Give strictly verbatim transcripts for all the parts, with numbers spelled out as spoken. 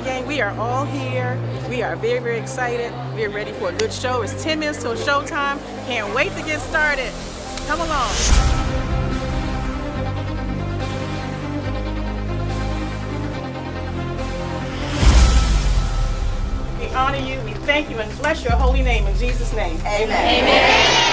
Gang. We are all here. We are very, very excited. We're ready for a good show. It's ten minutes till showtime. Can't wait to get started. Come along. We honor you, we thank you, and bless your holy name in Jesus' name. Amen. Amen.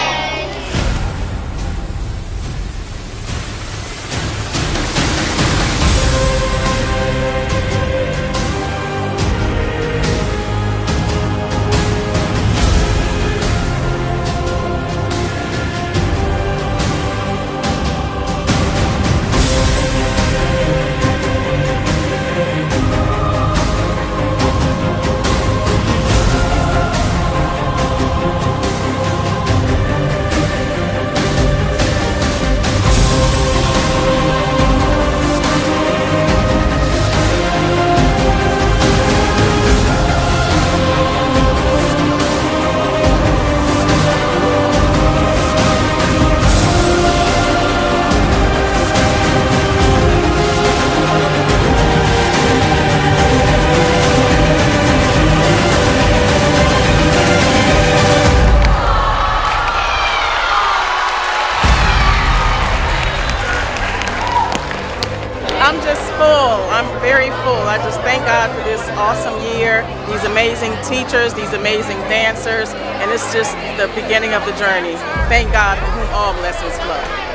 I'm just full. I'm very full. I just thank God for this awesome year, these amazing teachers, these amazing dancers, and it's just the beginning of the journey. Thank God from whom all blessings flow.